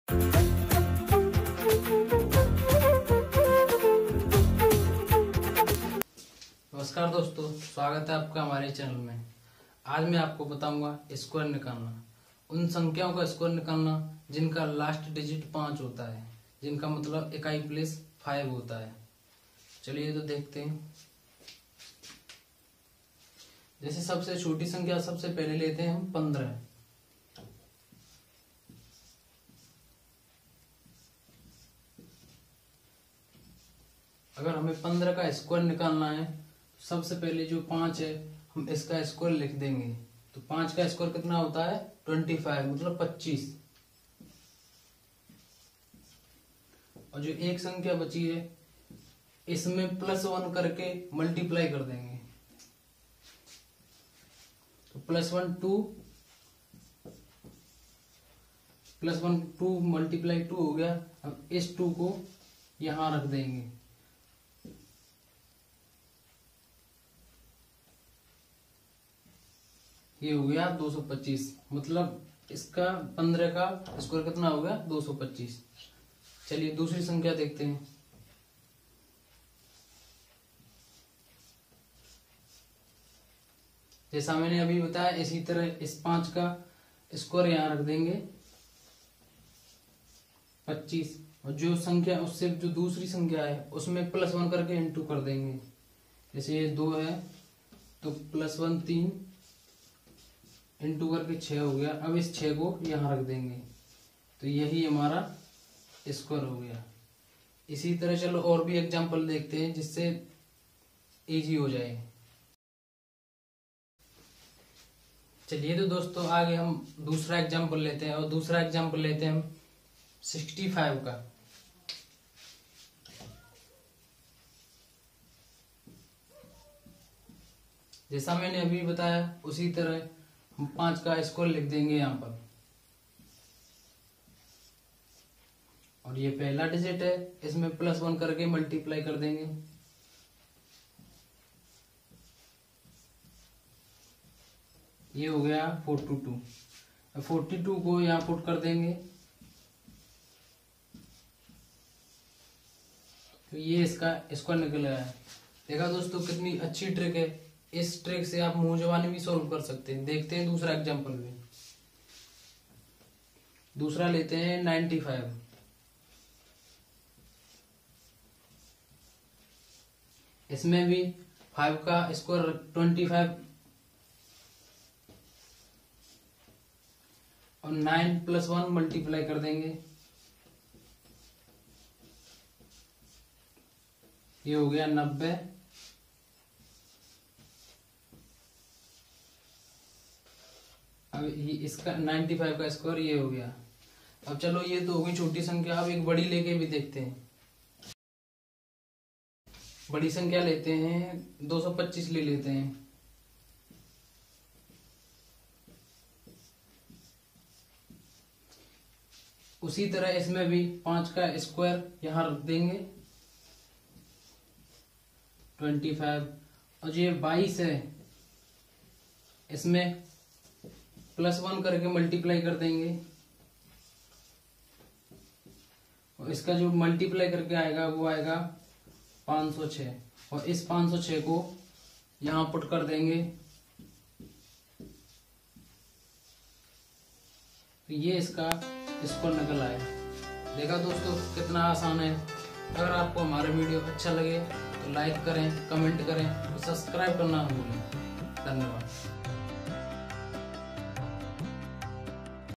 नमस्कार दोस्तों, स्वागत है आपका हमारे चैनल में। आज मैं आपको बताऊंगा स्क्वायर निकालना, उन संख्याओं का स्क्वायर निकालना जिनका लास्ट डिजिट 5 होता है, जिनका मतलब इकाई प्लेस 5 होता है। चलिए तो देखते हैं। जैसे सबसे छोटी संख्या सबसे पहले लेते हैं हम 15। अगर हमें 15 का स्क्वायर निकालना है, सबसे पहले जो 5 है हम इसका स्क्वायर लिख देंगे। तो 5 का स्क्वायर कितना होता है? 25, मतलब 25। और जो एक संख्या बची है इसमें +1 करके मल्टीप्लाई कर देंगे। तो +1 2 +1 2 मल्टीप्लाई 2 हो गया। अब इस 2 को यहां रख देंगे। ये हो गया 225, मतलब इसका 15 का स्क्वायर कितना हो गया? 225। चलिए दूसरी संख्या देखते हैं। जैसा मैंने अभी बताया इसी तरह इस 5 का स्क्वायर यहां रख देंगे 25। और जो संख्या उससे जो दूसरी संख्या है उसमें +1 करके इंटू कर देंगे। जैसे ये 2 है तो +1 3 इंटू करके 6 हो गया। अब इस 6 को यहां रख देंगे। तो यही हमारा स्क्वायर हो गया। इसी तरह चलो और भी एग्जांपल देखते हैं जिससे इजी हो जाए। चलिए तो दोस्तों आगे हम दूसरा एग्जांपल लेते हैं, और दूसरा एग्जांपल लेते हैं हम 65 का। जैसा मैंने अभी बताया उसी तरह हम 5 का स्क्वायर लिख देंगे यहां पर। और ये पहला डिजिट है, इसमें +1 करके मल्टीप्लाई कर देंगे। ये हो गया 42। 42 को यहां पुट कर देंगे। तो ये इसका स्क्वायर निकल आया। देखा दोस्तों कितनी अच्छी ट्रिक है। इस ट्रिक से आप मुंह जुबानी भी सॉल्व कर सकते हैं। देखते हैं दूसरा एग्जांपल भी। दूसरा लेते हैं 95। इसमें भी 5 का स्क्वायर 25 और 9 +1 मल्टीप्लाई कर देंगे। ये हो गया 90। अब इसका 95 का स्क्वायर ये हो गया। अब चलो ये तो हो गई छोटी संख्या। अब एक बड़ी लेके भी देखते हैं। बड़ी संख्या लेते हैं 225 ले लेते हैं। उसी तरह इसमें भी 5 का स्क्वायर यहां रख देंगे 25। और जो ये 22 है इसमें +1 करके मल्टीप्लाई कर देंगे। और इसका जो मल्टीप्लाई करके आएगा वो आएगा 506। और इस 506 को यहां पुट कर देंगे। तो ये इसका स्क्वायर निकल आया। देखा दोस्तों कितना आसान है। अगर आपको हमारा वीडियो अच्छा लगे तो लाइक करें, कमेंट करें और सब्सक्राइब करना ना भूलें। धन्यवाद।